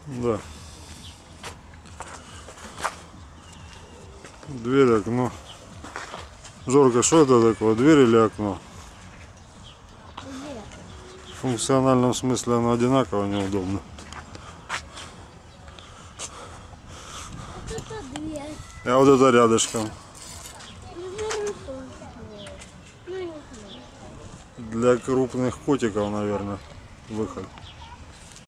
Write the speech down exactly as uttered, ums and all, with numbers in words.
Да. Дверь, окно. Жорка, что это такое? Дверь или окно? Дверь. В функциональном смысле оно одинаково неудобно. Вот это дверь. А вот это рядышком. Ну, не знаю. Для крупных котиков, наверное, выход.